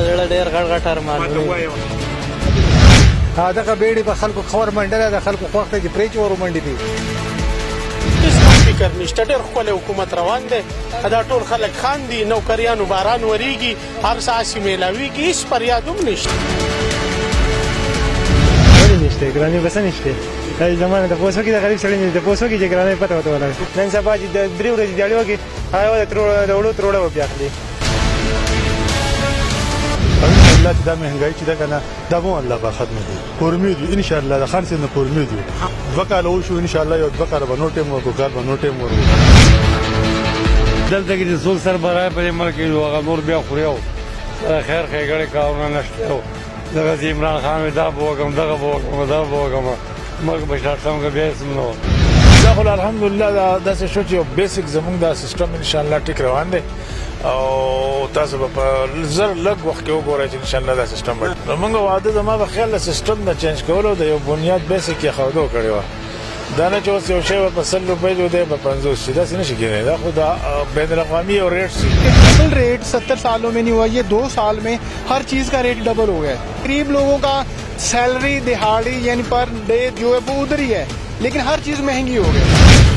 زړه ډېر غټ غټ ارمانونه دغه بیړۍ په خلکو خور منډله د خلکو خوښ ته چې پرې چې ور منډې دي فکر نشته ډېر ښکلی حکومت روان دی دا ټول خلک خاندي نوکریانو باران وریږي هر څه هسې میلاویږي هېڅ فریاد هم نشته ولې نشته ګرانې بس نشته دا زمانه د پوسو کې د غریب سړي د پوسو کې چې ګرانې پته ورته ولګي نن سبا چې د 3 ورځې دیاړې وکړي هغه د وړو تر وړه بیا اخلي الله چې دا مهنګایي چې ده که نه دا به الله به ختمه کړي کورمې دي انشاءالله د خان صاحب نه کورمې دي 2 کاله وشو انشاءالله یو 2 کاله به نور ټایم ورکړو کار به نور ټایم ورکړو دلته کې چې څوک سربراه په دې ملک کې هغه نور بیا خوري او خیر ښېګړې کارونه نشته دغه چې عمران خان وایي دا به وکړم دغه به وکړم دا به وکړم ملک به شاړ سم که بیا هېڅ نه و دا خو الحمدلله داسې شو چې یو بیسک زموږ دا سیسټم انشاءالله ټیک روان دی او تاسو به په زر لږ وخت کې وګورئ چې انشاءالله دا سیسټم به زموږ واده زما په خیال د سیسټم نه چینج کولو د یو بنیاد بیسک یې ښودو کړې وه دا نه چې اوس یو شی به په 100 روپۍ جو دی په 50 شي داسې نه شي کېدی دا خو دا بین الاقوامی یو ریٹ سی double rate 70 सालों में नहीं हुआ ये 2 साल में हर चीज़ का रेट डबल हो गया है गरीब लोगों का सैलरी दिहाड़ी यानी पर डे जो है वो उधर ही है लेकिन हर चीज़ महंगी हो गई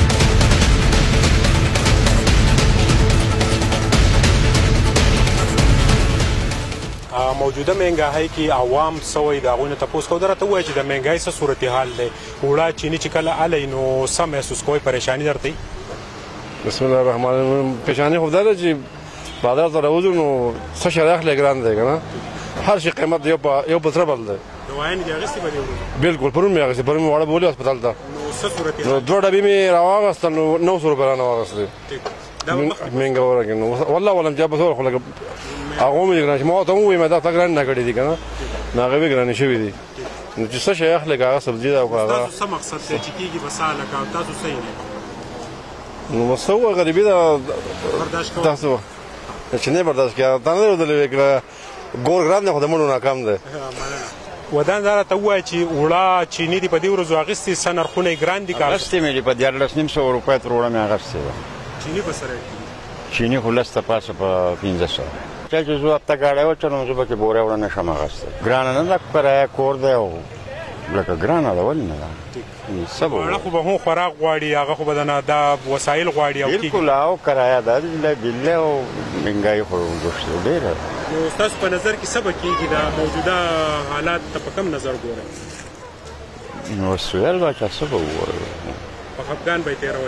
موجوده مهنګاهۍ کې عوام سوی د هغوی نه تپوس کوو درته ووایي چې د مهنګاهۍ څه صورتحال دی وړه چیني چې کله الی نو څه محسوس کوئ پریشاني درته بسم الله الرحمن الرحیم پریشاني خو دا ده چې بازار ته راوځو نو څه شی راخلی ګران دی که نه هر شي قیمت یو په سره بل دی دوايانې دې اخیستې به دې ورځو بلکل پرون مې اخیستې پرون مې واړه بولي هسپتال ته نو څه صورتحال نو 2 ډبې مې راواغېستل نو 900 روپۍ رانه واغېستې مهنګه ورکړې نو والله ولم چې بس خو لکه هغه مې ګران ما ته ووایم دا تا ګران نه کړي دي که نه نو هغه به ګرانې شوي دي نو چې څه شی اخلې که هغه سبزي ده او که هغه څه مقصد دی چې کېږي به څه هلکه او تاسو څه یې نو بس څه ووایه غریبي ده تاسو چې نه برداشت کړه تا نه دی لیدلی که ګور ګران دی خو د مړو ناکام دی ودان دا راته ووایه چې وړه چیني دي په دې ورځو اخیستې څه نرخونه یې ګران دي که اخیستې مې دي په 14,500 روپۍ تر وړه مې اخیستې ده چیني په سره چیني خو لس ته پاسه په 1500 چا چې زه هفته ګاډی وچلوم زه به کې بورې وړه نه شم اخیستی ګرانه نه ده کرایه کور دی او لکه ګرانه ده ولې نه ده څه به وړه خو به هم خوراک غواړي هغه خو به دا وسایل غواړي بلکل او کرایه ده بل او مهنګایي خو ګوښتې ډېره نو ستاسو په نظر کې څه به کېږي دا موجوده حالات ته په کم نظر ګورئ نو سویل باچا څه به ووایو په خفګان به یې تېروئ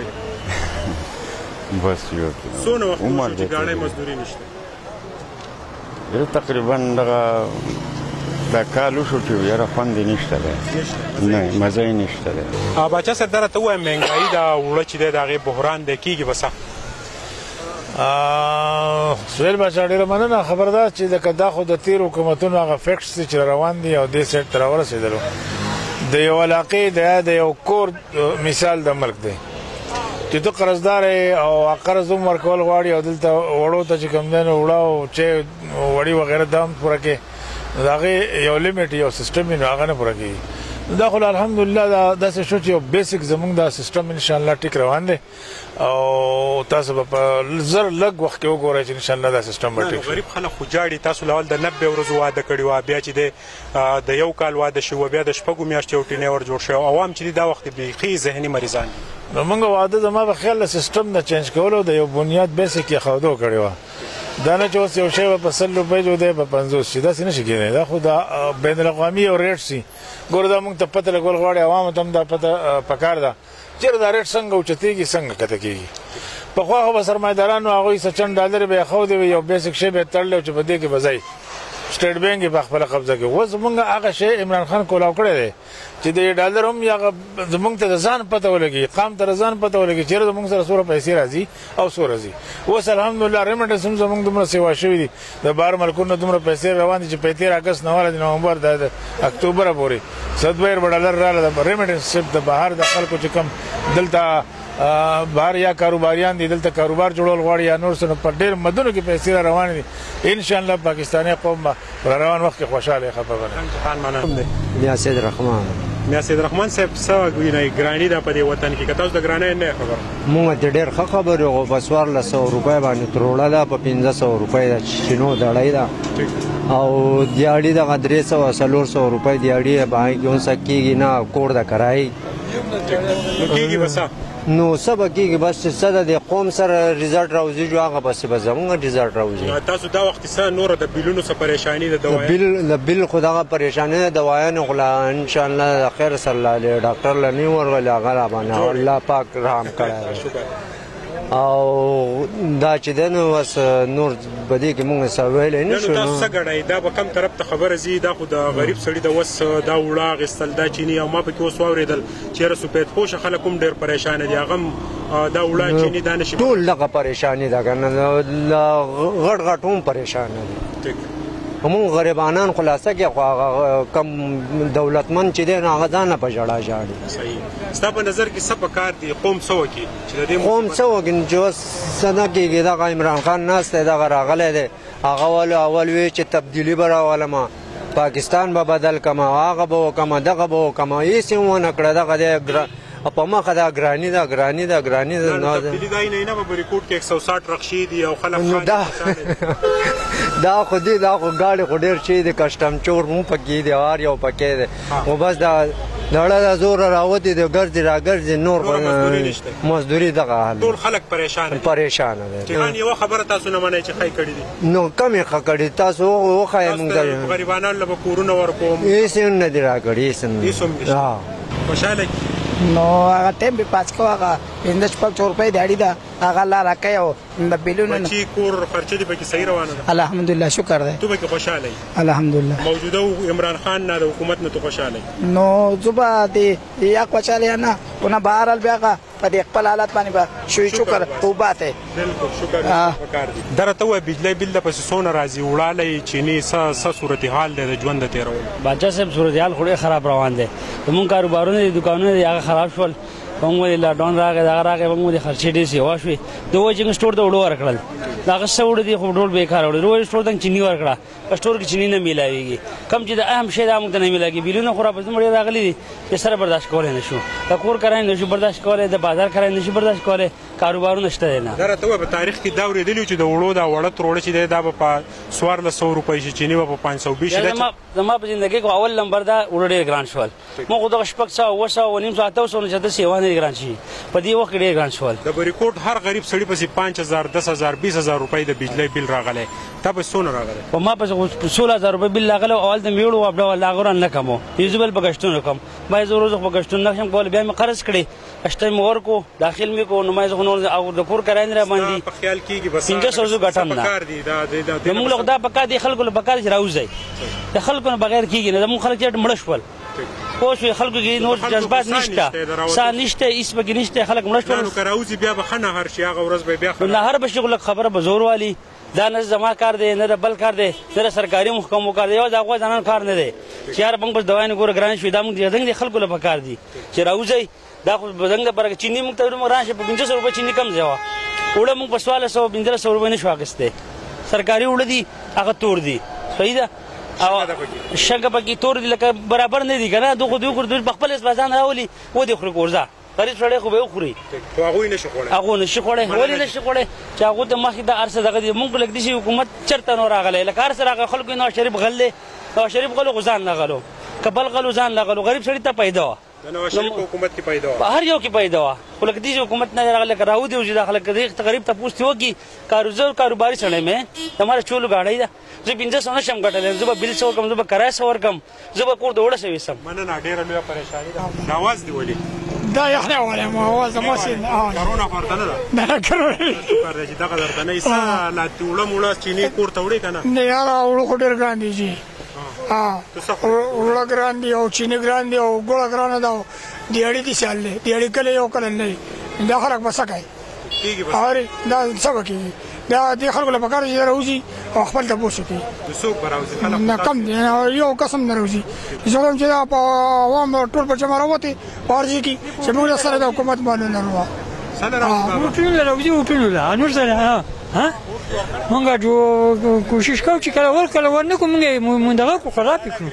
بس یو څونه وخت وشو چې ګاډۍ مزدوري نشته تقریبا دغه دا کال وشو چې یاره خوند یې نشته دی نه مزه یې نشته دی باچا صاحب دا راته ووایم مهنګایي دا وړه چې دی د هغې بحران دی کېږي به څه سهیل باچا ډېره مننه خبردار چې لکه دا خو د تېرو حکومتونو هغه فیکټس دي چې روان دي او دې سیټ ته راورسېدلو د یو علاقې د یو کور مثال د ملک دی چې ته قرضدار او قرض هم ورکول غواړي او دلته وړو ته چې کوم دی نو وړه او چې وړي وغیره دا هم پوره کړې د هغې یو لیمټ یو سیسټم وي نو هغه نه پوره کېږي دا خو الحمدلله داسې شو چې یو بیسک زموږ دا سیسټم انشاءالله ټیک روان دی او تاسو به په زر لږ وخت کې وګورئ چې انشاءالله دا سیسټم به ټیک شي غریب خلک خو جاړي تاسو له اول د 90 ورځو واده کړي وه بیا چې دی د یو کال واده شوي وه بیا د 6 میاشتې یو ټینیور جوړ شوی عوام چې دي دا وخت بیخي ذهني مریضان دي نو موږ واده زما په خیال د سیسټم نه چینج کولو د یو بنیاد بیسک یې ښودو کړې وه دا نه چې اوس یو شی به په 100 روپۍ جو دی په 50 شي داسې نه شي کېدی دا خو دا بین الاقوامی یو ریټ سي ګوره دا موږ ته پته لګول غواړي عوامو ته هم دا پته پکار ده چېرې دا ریټ څنګه اوچتېږي څنګه کته کېږي پخوا خو به سرمایهدارانو هغوی څه چند ډالرې به یې ښودې وي یو بیسک شی به یې تړلی و چې په دې کې به ځئ سټیټ بینک یې په خپله قبضه کې اوس زموږ هغه شی عمران خان کولاو کړی دی چې د ډالر هم هغه زموږ ته د ځان پته ولګي قام ته د ځان پته ولګي چېرې زموږ سره څومره پیسې راځي او څو راځي اوس الحمدلله ریمیټنس هم زموږ دومره سیوا شوي دي د بهر ملکونو دومره پیسې روان دي چې په 13 اګست نه واله د نومبر د اکتوبره پورې 102 ډالر راله د ریمیټنس صرف د بهر د خلکو چې کوم دلته بهر یا کاروباریان دي دلته کاروبار جوړول غواړي یا نور څه په ډېر مدونو کې پیسې را روانې دي انشاءالله پاکستاني قوم به روان وخت کې خوشحاله خفه بنه بیا سید رحمان میا سید رحمان صاحب څه ویني ګرانی دا په دې وطن کې که تاسو د ګرانی نه خبر مونږ ته ډېر ښه خبرې وو په 1400 روپۍ باندې تروړه ده په 1500 روپۍ د چینو دړۍ ده او دیاړي دغه 300-400 روپۍ دیاړي باندې کې اوس کېږي نه کور د کرایي نو کېږي بس نو سبا کېږي بس چې څه د قوم سره ریزلټ راوځي جو هغه بس به زمونږ ریزلټ راوځي تاسو دا وخت څه نور د بیلونو څه پریشانی د دوايانو د بیل خو دغه پریشانی د دوايانو غلا ان شاء الله د خیر سره لاله ډاکټر لنی ورغلی هغه باندې الله پاک رحم کړی او دا چې دنه وس نور بده کې مونږ سوال نه شو تاسو څنګه غړای دا به کم طرف ته خبره زی دا خو د غریب سړی د وس دا وړا غستل دا چینی او ما په کې اوس واوریدل چې رسوپېد پوش خلک هم ډیر پریشان دي هغه دا وړا چینی دا نشي ټول لغه پریشانی دا کنه غټ غټ هم پریشان دي همون غریبانان خلاصه کې کم دولتمن چې دی هغه ځان په جړه جاړي صحیح ستا په نظر کې څه پکار دي قوم څه وکړي چې د دې قوم څه وکړي چې څنګه کېږي دا عمران خان ناست دی دغه راغلی دی هغه اول وی چې تبدیلي به راولم پاکستان به بدل کړم هغه به وکړم دغه به وکړم هېڅ یې ونه کړه دغه دی په مخه دا ګراني ده تبدیلي دا نه به ریکورډ کې 160 رخصي دي او خلک دا خو دې دا خو ګاډي خو ډېر شي د کسټم چور مو پکې دی هر یو پکې دی او بس دا نړۍ د زور راوتې د ګرځي راګرځي نور مزدوري دغه حال ټول خلک پریشان دي یو خبره تاسو نه منئ چې خای کړی دي نو کمې ښه کړي تاسو وښایئ موږ غریبانو له کورونه ورکوم هېڅ نه دي راکړي خوشحاله نو هغه ټیم به پاس کو هغه 15-16 روپۍ دیاړي ده هغه لا راکوي او د بیلونو چې کور خرچه دي پکې صحیح روانه ده الحمدلله شکر دی تو پکې خوشحاله الحمدلله موجوده عمران خان نه د حکومت نه تو خوشحاله نو زوبا دی یا خوشحاله نه کنه بهر البیغه په دې خپل حالت باندې به شوي شکر او باته بالکل شکر وکړ دي درته و بجلی بل د پس سونه راځي وړاله چینی س صورتحال د ژوند د تیرول باچا صاحب صورتحال خوري خراب روان دي موږ کاروبارونه دي دکانونه دي هغه خراب شول موږ لا ډون راغی موږ خرچې دي سی واښوي دوه جنګ سٹور ته وړو ورکړل دا غسه وړ دي خو ډول بیکار وړ روي سٹور ته چینی ورکړه په سٹور کې چینی نه میلاويږي کم چې د اهم شی دا موږ ته نه میلاږي بیلونه خو را پس مړ راغلي دي چې سره برداشت کولای نشو د کور کرای نشو برداشت کولای د بازار کرای نشو برداشت کولای کاروبارونه شته نه درته په تاریخ کې دا ورېدلی چې د وړو دا وړه تروړه چې دا په 1400 روپۍ شي چینی په 520 شي زما په ژوندۍ کې اول نمبر دا وړ ډېر ګران شول موږ د شپږ ساعه وسه ونیم ساعه تاسو نه چته سیوانه ګران شي په دې وخت ډېر ګران شول د ریکورډ هر غریب سړي پسې 5000 10000 20000 روپۍ د بجلی بل راغلی تا په سونه راغلی په ما په 16000 روپۍ بل راغلی اول د میړو وبډه ولا غورن نه کمو یوزبل په گشتونه کوم ما زه روز په گشتونه نشم کول بیا مې قرض کړی اشته مور کو داخل می کو نو ما زه نور او د کور کراین را باندې په خیال کېږي بس 500 غټم نه موږ له دا پکا دي خلکو له پکا دي راوځي د خلکو نه بغیر کېږي نه موږ خلک چې مړ شول خوش خلکو کې نور جذبات نشته سا نشته ایس بګ نشته خلک مړ شول نو کراوځي بیا بخنه هر شي هغه ورځ به بیا نه هر بشغل خبره به زور والی دا نه زما کار دی نه بل کار دی نه سرکاري محکمو کار دی یو دا غو ځانن کار نه دی چې هر بنګ بس دوای نه ګور ګران شوی دا موږ دې خلکو له پکار دي چې راوځي دا خو بدنګ برګ چینی موږ ته موږ راشه په 500 روپۍ چینی کم ځوا وړه موږ په 1600 روپۍ نشو اخیسته سرکاري وړه دي هغه تور دي صحیح ده او شګه پکې تور دي لکه برابر نه دي کنه دوه په خپل اسبازان راولي و دي خو ګورځه غریب سړی خو به وخوري هغه نشي خوړی هغه نشي خوړی ولې نشي خوړی چې هغه ته مخې د ارسه دغه دی مونږ لګ دي حکومت چرته نو راغلی لکه ارسه راغلی خلکو نو شریف غلې او شریف غلو غزان لغلو کبل غلو ځان لغلو غریب سړی ته پیدا و نو شریف حکومت کې پیدا و هر یو کې پیدا و خو لکه دې حکومت نه راغلی راو دی چې داخله کې غریب ته پوښتنه وکي کاروباري سړی مې تمہاره چولو गाड़ी ده زه 500 نشم ګټل زه بل څو کم زه کرای څور کم زه کور ته وړه سوي سم مننه ډیره لوی پریشانی ده نواز دی ولي دا یخنه ولا ما هو زموسین کرونا پرته نه نه کرونا پر دې دغه درته نه ایسا لا توله مولا چینی کور ته وړي کنه نه یار اورو خډر ګران دي جی اورو ګران دي او چینی ګران دي او ګوړه ګران ده دیاړي دي ساله دیاړي کله یو کله نه دا خلک بسکای کیږي بس اره دا سبا کیږي دا د خلکو له پکار چې راوځي او خپل ته پوښتنه کوي څوک راوځي خلک نه کم دي یو قسم نه راوځي زه هم چې په عوام ټول په جمع راوته ورځي کی چې موږ سره د حکومت باندې نه راو سره راوځي او پیلو راوځي او پیلو لا نور سره ها مونږ جو کوشش کوو چې کله ورکړو ورنه کوو مونږ دغه کو خراب کړو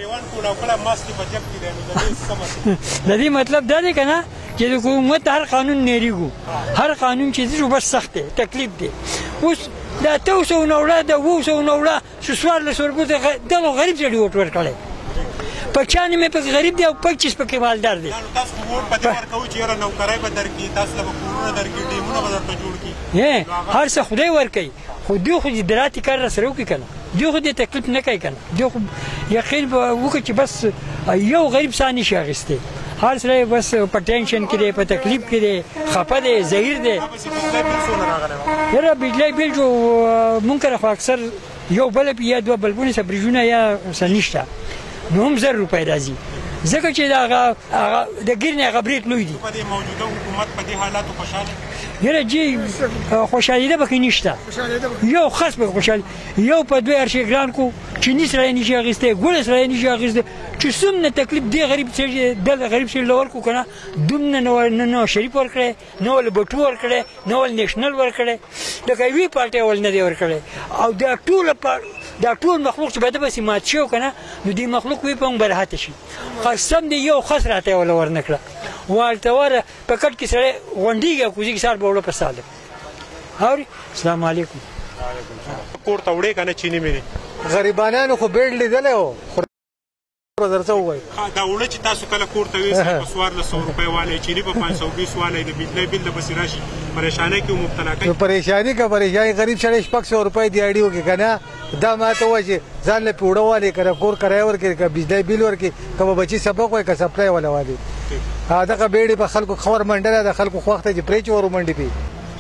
د دې مطلب دا دی کنه چې د حکومت هر قانون نېریږو هر قانون چې دی بس سخت دی تکلیف دی اوس دا 200 نوړه د 200 نوړه سوال له سربوت دغه غریب سړي وټ ورکړي پچانې مې په غریب دی او 25 په مالدار دی تاسو ووټ په دې ورکوي چې یاره نوکرای به درکړي تاسو له کورونه درکړي ټیمونه به درته جوړ کړي هر څه خدای ورکوي خو دوی خو دراتي کار را سره وکړي کنه دوی خو دې تکلیف نه کوي کنه دوی خو یقین به وکړي چې بس یو غریب ثاني شي اخیستی هر سره بس په ټینشن کې دی په تکلیف کې دی خفه دی زهیر دی یاره بجلی بیل جو مونږ خو اکثر یو بلب یا دوه بلبونه سبریجونه یا سنشته نو هم 1000 روپۍ راځي ځکه چې د ګیرنې هغه بریک لوی دی په دې موجوده حکومت په دې حالاتو خوشاله یاره جی خوشحالېده پکې نشته یو خاص به خوشحال یو په دوی هر شي ګران کو چینی سره یې نشي اخیستی ګوړه سره یې نشي اخیستی چې څومره تکلیف دی غریب سړي دلته غریب سړي له ورکړو که نه دومره نه شریف ورکړی نه ول بټو ورکړی نه ول نیشنل ورکړی لکه یوې پارټۍ ول نه دی ورکړی او دا ټول مخلوق چې به ده پسې مات شي که نه نو دې مخلوق وي په موږ به راحته شي قسم دی یو خس راته یې وله ورنه کړه والته وره په کټ کې سړی غونډېږي او کوزي کې سار به وړه په ساله اوري السلام علیکم کور ته وړې که نه چینی مینې غریبانانو خو بیډ لیدلی و درته ووایي دا وړه چې تاسو کله کور ته ویسئ په 1400 روپۍ والی چینی په 520 والی د بجلی بل د پسې راشي پریشانۍ کې مبتلا کوي پریشاني که پریشاني غریب سړی 600 روپۍ دیاړي وکړي که نه دا ماته ووایي چې ځان له پوړه والي که کور کرایه ورکړي که بجلی بل ورکړي که به بچي سبق وایي که سپلای والا والي دغه بیړې په خلکو خور منډله د خلکو خوښ ته چې پرې چې ور ومنډي پي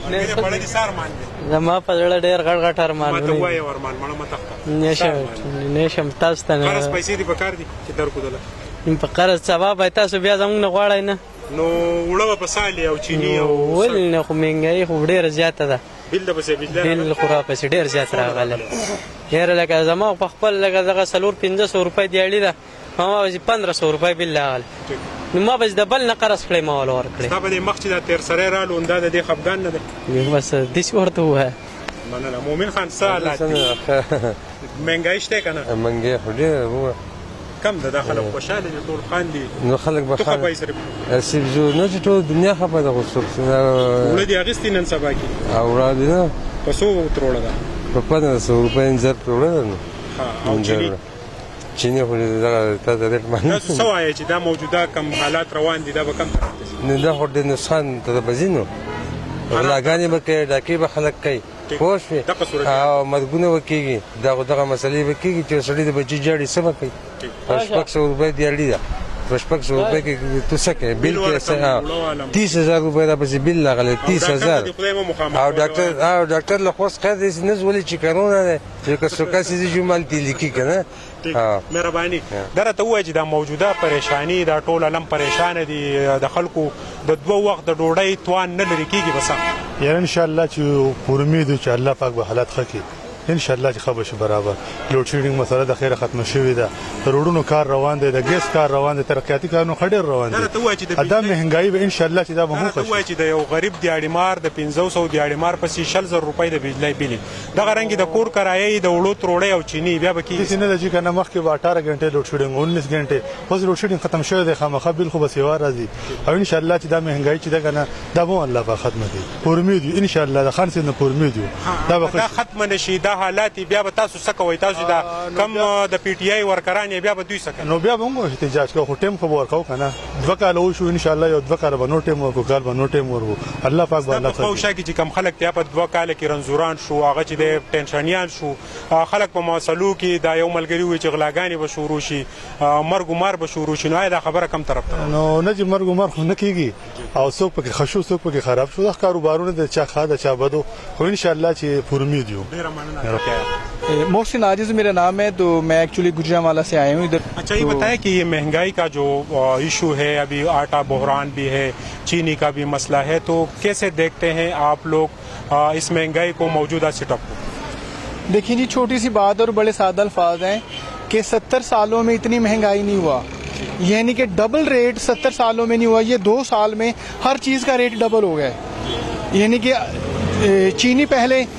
زما په زړه ډېر غټ غټ ارمانونه نشم تاسو ته قرض پیسې دې په کار دي چې درکو دله په قرض سبا به تاسو بیا زموږ نه غواړئ نه نو وړه به په سالي او چیني او ولې نه خو مهنګایي خو ډېره زیاته ده بل د پسې بل خو راپسې ډېر زیات راغلی یاره لکه زما په خپل لکه دغه 400-500 روپۍ دیاړي ده ما به 1500 روپۍ بل راغلی نو ما به د بل نه قرض کړی ما ول ورکړی ستا په دې مخ چې دا تېر سری رالو دا د دې خفګان نه دی بس داسې ورته ووایه مننه مومن خان څه حالات دي مهنګایي شته که نه مهنګایي خو ډېره وه کم ده دا خلک خوشحاله دي ټول خاندي نو خلک به تو خفه یې صرف نه چې ټول دنیا خفه ده خو څوک وړه دې اخیستې نن سبا کې او وړاندې نه په څو تروړه ده په 1500 روپۍ انځر پرې وړه ده نو او چیني چینی خو دغه تا د ریټ باندې تاسو څه وایئ چې دا موجوده کم حالات روان دي دا به کم طرف ته ځي نه دا خو ډېر نقصان ته د به ځي نو غلاګانې به کوي ډاکې به خلک کوي پوه شوې او مرګونه به کېږي دغه مسلې به کېږي چې سړي د بچي جاړي څه به کوي 600 روپۍ دیاړي ده 600 روپۍ کې تو څه کوې بل کې 30000 روپۍ راپسې بل راغلی 30000 او ډاکټر له خوست خیر داسې نه ولې چې کرونا دی چې که څوک هسې ځي جمال ته لیکي که نه مهرباني دا راته ووایه چې دا موجوده پریشاني دا ټول عالم پریشانه دي د خلکو د 2 وخت د ډوډۍ توان نه لرې کېږي به څه یاره انشاءالله چې پر امید چې الله پاک به حالات ښه کړي انشاءالله چې ښه به شي برابر لوډ شیډینګ مسله د خیره ختمه شوې ده روډونو کار روان دی د ګیس کار روان دی ترقیاتي کارونه ښه ډېر روان دي دا مهنګایي به انشاءالله چې دا به هم ښه شي چې د یو غریب دیاړیمار د 500 دیاړیمار پسې 20000 روپۍ د بجلی بلې دغه رنګې د کور کرایې د وړو تروړۍ او چیني بیا به کېږي داسې نه ده چې که نه مخکې به 18 غنټې لوډ شیډینګ 19 غنټې اوس لوډ شیډینګ ختم شوی دی خامخا بل خو به سیوا راځي او انشاءالله چې دا مهنګایي چې ده که نه دا به الله پاک ختمه کړي پر امید یو انشاءالله د خان صاحب نه پر امید یو دا ختمه نه شي دا حالات بیا به تاسو څه کوئ تاسو دا کم د پی ټی آی ورکران یې بیا به دوی څه کوي نو بیا به موږ احتجاج کوو خو ټیم خو به ورکوو که نه 2 کاله وشو انشاءالله یو 2 کاله به نور ټیم ورکړو کال به نور ټیم ورکړو الله پاک به الله په خو شاکي چې کم خلک ته په 2 کاله کې رنزوران شو هغه چې د ټینشنیان شو خلک په مسلو کې دا یو ملګری وي چې غلاګانې به شروع شي مرګ و مار به شروع شي نو دا خبره کم طرف ته نو نه چې مرګ و مار خو نه کېږي او څوک پکې ښه شو څوک پکې خراب شو دا کاروبارونه د چا ښه د چا بدو خو انشاءالله چې پر امید یو मोहसिन आजिज मेरा नाम है तो मैं एक्चुअली गुजरांवाला से आया हूँ इधर अच्छा ये बताएं कि ये महंगाई का जो इशू है अभी आटा बहरान भी है चीनी का भी मसला है तो कैसे देखते हैं आप लोग इस महंगाई को मौजूदा सेटअप को देखिए जी छोटी सी बात और बड़े सादा अल्फाज हैं कि 70 सालों में इतनी महंगाई नहीं हुआ यानी कि डबल रेट 70 सालों में नहीं हुआ ये 2 साल में हर चीज़ का रेट डबल हो गया यानी कि चीनी पहले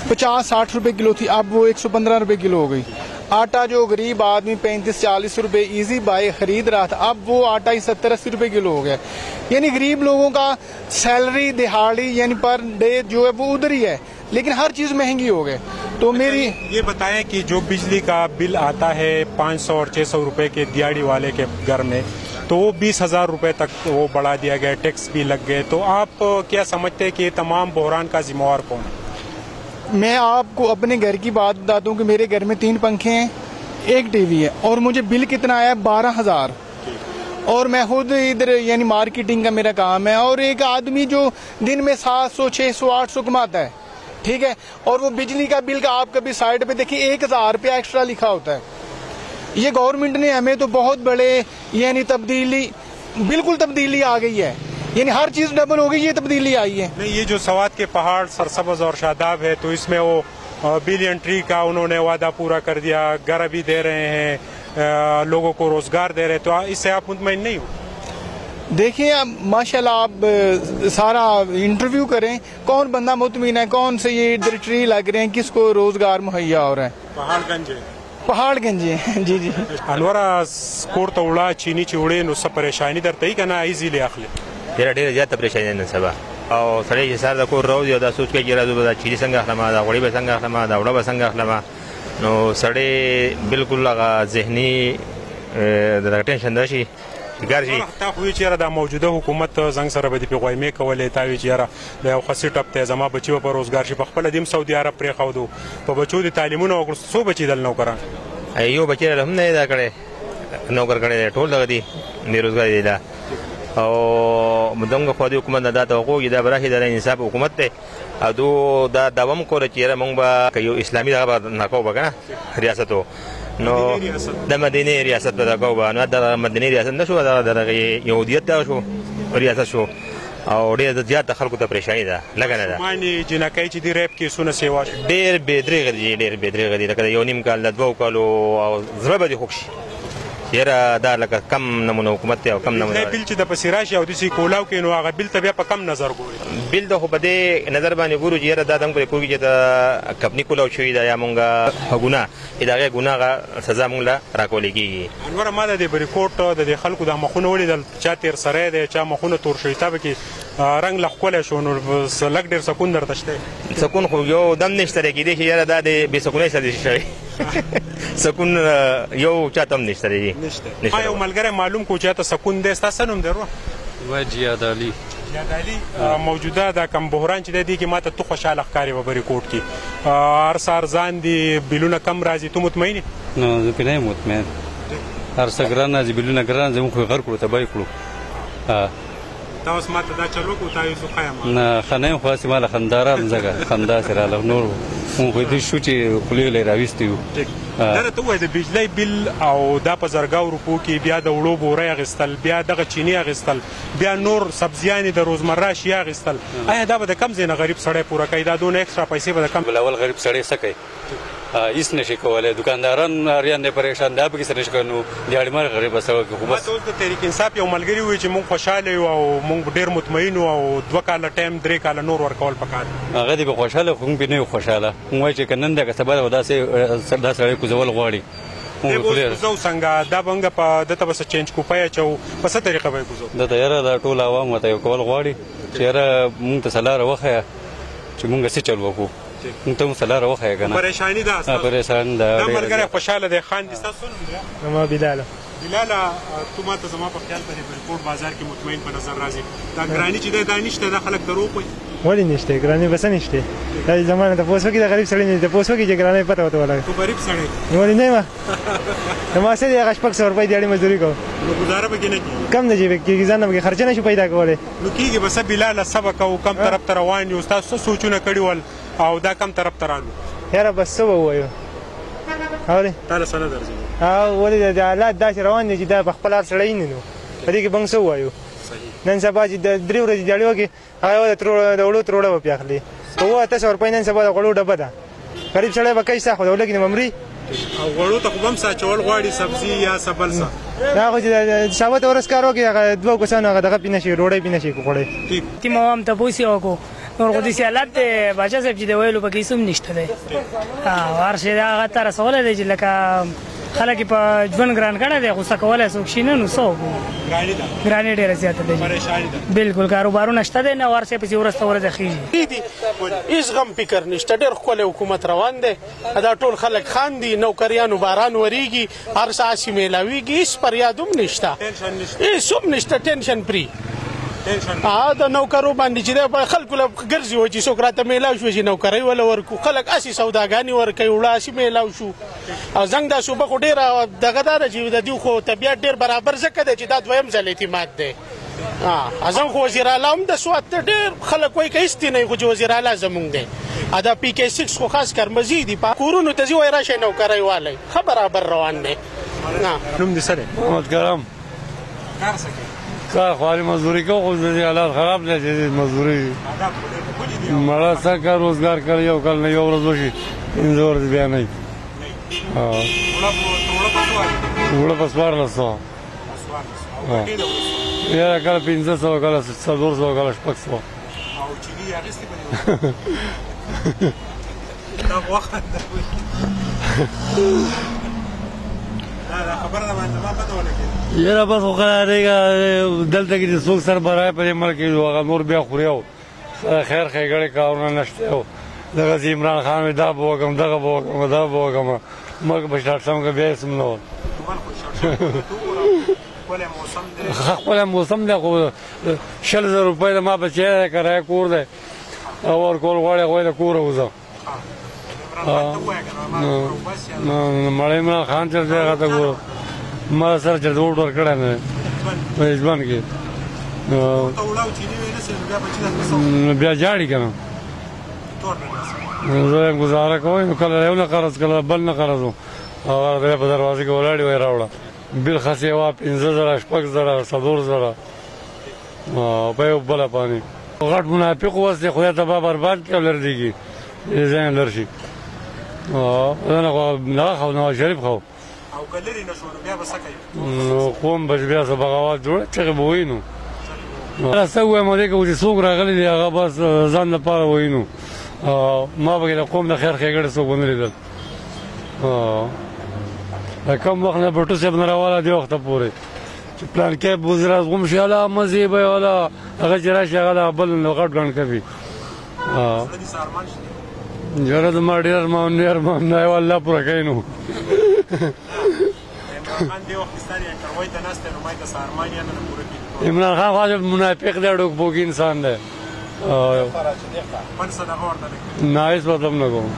50-60 रुपए किलो थी, अब वो 115 रुपए किलो हो गई। आटा जो गरीब आदमी 35-40 रुपए इजी बाय खरीद रहा था, अब वो आटा ही 70-80 रुपए किलो हो गया। यानी गरीब लोगों का सैलरी दिहाड़ी यानी पर डे जो है वो उधर ही है, लेकिन हर चीज महंगी हो गई। तो मेरी ये बताएं कि जो बिजली का बिल आता है 500 और 600 रुपए के दिहाड़ी वाले के घर में, तो वो 20,000 रुपए तक वो बढ़ा दिया गया, टैक्स भी लग गए। तो आप क्या समझते हैं कि तमाम बहरान का जिम्मेवार कौन है? मैं आपको अपने घर की बात बताता हूँ कि मेरे घर में 3 पंखे हैं, 1 टीवी है, और मुझे बिल कितना आया 12,000। और मैं खुद इधर यानी मार्केटिंग का मेरा काम है, और एक आदमी जो दिन में 700, 600, 800 कमाता है, ठीक है, और वो बिजली का बिल का आप कभी साइड पे देखिए 1,000 रुपया एक्स्ट्रा लिखा होता है। ये गवर्नमेंट ने हमें तो बहुत बड़े यानी बिल्कुल तब्दीली आ गई है, यानी हर चीज डबल हो गई, ये तब्दीली आई है। नहीं, ये जो सवात के पहाड़ सरसब्ज और शादाब है, तो इसमें वो बिलियन ट्री का उन्होंने वादा पूरा कर दिया, घर भी दे रहे हैं, लोगों को रोजगार दे रहे हैं, तो इससे आप मुतमईन नहीं हो? देखिए अब माशाल्लाह आप सारा इंटरव्यू करें, कौन बंदा मुतमईन है, कौन से ये इधर ट्री लग रहे हैं, किसको रोजगार मुहैया हो रहा है? पहाड़गंज जी जी। अनवरा कोर तो उड़ा चीनी चिवड़े नुस्सा परेशानी दरते ही करना इजीली आखले ډېره ډېره زیاته پریشاني نن سبا، او سړی چې سهار د کور راوځي او دا سوچ کوي چې راځو به دا چیرې څنګه اخلم، دا غوړي به څنګه اخلم، دا وړه به څنګه اخلم، نو سړی بالکل هغه ذهني د ټینشن دا شي ګرځي. تا خو چې را د موجوده حکومت زنګ سره به د پیغوایمې کولې تا وی چې را د یو خاصی ټپ ته زما بچي په روزګار شي، په خپل دیم سعودي عرب پرې خاودو په بچو د تعلیمونو او څو بچي دل نو کران یو بچی هم نه دا کړي نوکر کړي ټول دغه دي بیروزګار دي دا، او مدنګ خو د حکومت نه دا توقع دا برخه د انصاف حکومت ته ادو دا دوام کوله چې موږ به یو اسلامي دغه نه کوو بګنه ریاستو نو د مدینه ریاست په دغه و نه د مدینه ریاست نشو د یهودیت دا شو ریاست شو، او ډېر زیات خلکو ته پریشانی ده لګنه ده. مانی جنکای چې دی ریپ کیسونه سیوا ډېر بېدریغه دي، ډېر بېدریغه دي، لکه یو نیم کال د 2 کالو او زړه به دې خوږ شي. یاره دا لکه کم نمونه حکومت دی او کم نمونه بل چې د پسې راشي او داسې کولاو کې، نو هغه بل ته بیا په کم نظر ګوري. بل د خو په دې نظر باندې ګورو چې یاره دا دم پرې کوږي چې د کپني کولاو شوي ده یا مونږ ګناه چې د هغې ګناه سزا مونږ له راکولی کېږي. انوره ما د دې بریکوټ د دې خلکو د مخونه ولیدل، چا تېر سری دی، چا مخونه تور شوي، تا به کې رنګ له ښکلی شو، نو لږ ډېر سکون درته شته؟ سکون خو یو دم نشته دی، کېدای شي یاره دا د بې سکونۍ سره دې شوی سکون یو چاته هم نشته دی. ما یو ملګری معلوم کو چې ته سکون دی، ستا څه نوم دی ورو؟ جیاد علي. جیاد علي، موجوده دا کم بحران چې دی کې ما ته تو خوشحاله ښکارې په بریکوټ کې، هر څه ارزان دي، بیلونه کم راځي، تو مطمئن یې؟ نو زه پرې نه یم مطمئن، هر څه ګران راځي، بیلونه ګران راځي، موږ خو یې غر کړو، تباه یې کړو. تا اوس ما ته دا چلو کو تا یې څه ښه یم؟ نه ښه نه یم، خو هسې ما له خندا راغله، ځکه خندا سې راغله، نور موږ خو دې شو چې خولې له یې راویستي یو. دا راته ووایه د بجلی بل او دا په زرګاو روپو کې بیا د وړو بورۍ اخیستل، بیا دغه چیني اخیستل، بیا نور سبزیانې د روزمره اشیا اخیستل، آیا دا به د کم ځای نه غریب سړی پوره کوي؟ دا دونه اکسټرا پیسې به د کم؟ بلاول غریب سړی څه کوي؟ هیڅ نشي کولی، دکانداران اریان دی پریشان، دا پکې څه نشي کولی، نو دیاړمار غریبه څه وکړي؟ خو بس اوس د تحریک انصاف یو ملګري وایي چې موږ خوشحاله یو او موږ ډېر مطمئن یو او 2 کاله ټایم 3 کاله نور ورکول پکار دي. هغه دې به خوشحاله، خو موږ پرې نه یو خوشحاله، موږ وایو چې که نن دی که سبا دی، دا سړی کوزول غواړي. کوزو څنګه دا به موږ په دته به څه چینج کوپی اچوو، په څه طریقه به یې کوزو؟ دته یاره دا ټول عوام ورته یو کول غواړي چې یاره موږ ته څه لاره وښیه چې موږ څه چل وکړو، موږ ته هم څه لاره وښیه که نه. پریشاني ده ستاسو؟ پریشان ده. دا ملګری خوشحاله دی، خاندي. ستاسو نوم دی؟ زما بلاله. بلاله، تو ما ته زما په خیال په دې بریکوټ بازار کې مطمئن په نظر راځي، دا ګراني چې دی دا نشته، دا خلک دروغ وایي. ولې نشته؟ ګراني بس نشته، دا زمانه ته پوسو کې د غریب سړی نه ته پوسو کې چې ګراني پته وته ولا. تو غریب سړی ولې نه ما ما سره هغه 500 روپۍ دیاړي مزدوري کوم، نو گزاره به کې نه کیږي، کم نه جیب کې ځان به خرچ نه شو پیدا کولای، نو کیږي بس. بلاله سبق او کم طرف ته روان یو، تاسو سوچونه کړی ول او دا کم طرف ته رالو؟ یاره بس څه ووایو، اورې تاله سره درځي او ولې د حالات داسې روان دي چې دا په خپل هر سړی نه نو په دې کې بنګ څه ووایو. نن سبا چې د 3 ورځې دیاړي وکړي، هغه د وړو تروړه به پې اخلي، په 800 روپۍ نن سبا د غوړو ډبه ده، غریب سړی به کوي څه، خو د ولګي نه مري. او غوړو ته خو به هم څه اچول غواړي، سبزي یا څه بل څه. دا خو چې سبا ته ورځ کار وکړي، هغه 2 کسانو هغه دغه پې نه شي، ډوډۍ پې نه شي خوړی. تیم عوام تپوس یې وکړو، نور خو دې سیالات دی باچا صاحب چې د ویلو پکې هېڅ هم نشته دی هر شی هغه ته رسولی دی چې لکه خلک یې په ژوند ګران کړی دی خو څه کولی څوک شي نه نو څه وکړو ګراني ډېره زیاته دی بلکل کاروبارونه شته دی نه هر شی پسې ورځ ته ورځ خېږي هېڅ غم فکر نشته ډېر ښکلی حکومت روان دی دا ټول خلک خاندي نوکریانو باران ورېږي هر څه هسې میلاویږي هېڅ فریاد هم نشته هېڅ هم نشته ټینشن پري د نوکرو باندې چې دی خلکو له ګرځي و چې څوک راته میلاو شو چې نوکرۍ وله ورکړو خلک هسې سوداګانې ورکوي وړه هسې میلاو شو او زنګ دا صوبه خو ډېره دغه دا ده چې د دوی خو طبیعت ډېر برابر ځکه دی چې دا دویم ځل اعتماد دی زموږ خو وزیر اعلی هم د سوات ته ډېر خلک وایي که هېڅ دې نه وي خو چې وزیر اعلی زموږ دی دا پی کې 6 خو خاص کرمزي دي کورونو ته ځي وایي راشئ نوکرۍ والی ښه برابر روان دی نوم دې څه دی؟ محمد کرم کار څه کوي؟ کار خواري مزدوري کوو خو زموږ حالات خراب دی چې مزدوري مړه څه کار روزګار کړی یو کال نه یو ورځ وشي 15 ورځې بیا نه وړه په 1400 یاره کله 1500 کله 400 کله 600 یاره بس خو قراریږه دلته کې چې څوک سربراه په دې ملک کې هغه نور بیا خوري او خیر ښېګړې کارونه نشته او دغه چې عمران خان وایي دا به وکړم دغه به وکړم دا به وکړم ملک به شاړ شم که بیا هېڅ هم نه وه خپله موسم دی خو 100,000 روپۍ د ما بچی دی کرایه کور دی او ورکول غواړي هغوی د کوره وځم مړی عمران خان چېرته دی هغه ته ګوره ما سره چېرته ووټ ورکړی نه دی په ژوند کې بیا جاړي که نه زه یم ګزاره کوئ نو کله یو نه قرض کله بل نه قرض و هغه دی په دروازې کې ولاړې وایي راوړه بل خسې وه 15,000 6,000 4,000 په یو بله باندې غټ منافق اوس دی خدای تباه برباد کړي او لردېږي ځان لر شي زه نه خو دغه خو نواز شریف خو او که لرې نه شو نو بیا به څه کوي؟ نو قوم به بیا څه بغاوت جوړه چغې به وایي نو څه ووایم دې که چې څوک راغلی دی هغه بس ځان لپاره وایي نو ما به د قوم د خیر ښېګړې څوک ونه لیدل د کم وخت نه بټو صاحب نه راواله دې وخته پورې چې پلان کې وزیر اعظم شي الله مزې به والا هغه چې راشي هغه بل غټ ګڼ کوي یاره زما ډېر ارمان دی الله پوره کوي نو عمران خان خواجه منافق دی ډوک پوکي انسان دی نه هېڅ مطلب نه کوم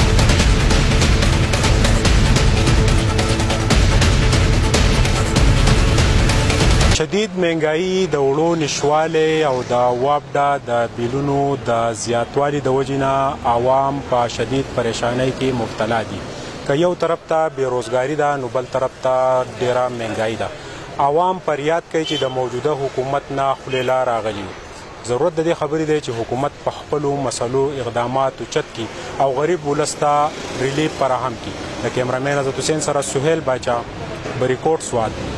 شدید مهنګایي د وړو نشوالی او د وابډا د بیلونو د زیاتوالي د وجې نه عوام په شدید پریشانۍ کې مبتلا دي که یو طرف ته بېروزګاري ده نو بل طرف ته ډېره مهنګایي ده عوام فریاد کوي چې د موجوده حکومت نه خولې لار راغلي ضرورت د دې خبرې دی چې حکومت په خپلو مسلو اقدامات اوچت کړي او غریب ولس ته ریلیف فراهم کړي د کیمرامین عزت حسین سره سهیل باچا بریکوټ سوات